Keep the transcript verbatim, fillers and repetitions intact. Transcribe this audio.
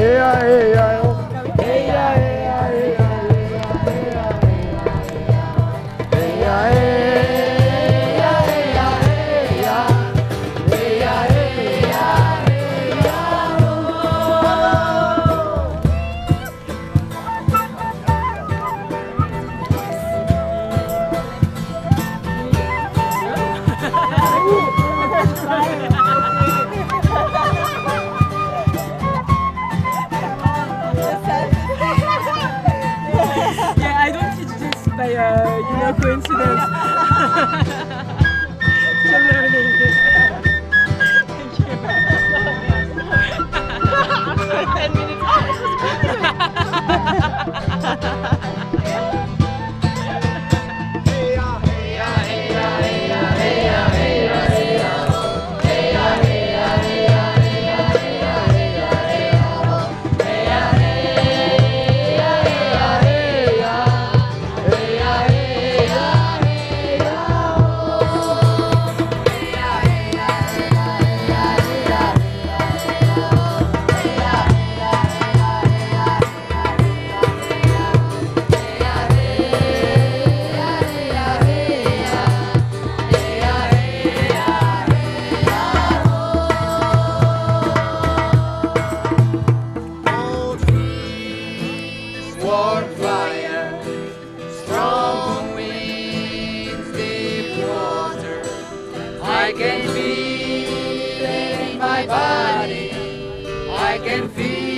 Yeah, I don't teach this by uh, you know, coincidence. Still learning. Thank you. ten minutes. Warm fire, strong winds, deep water. I can feel it in my body. I can feel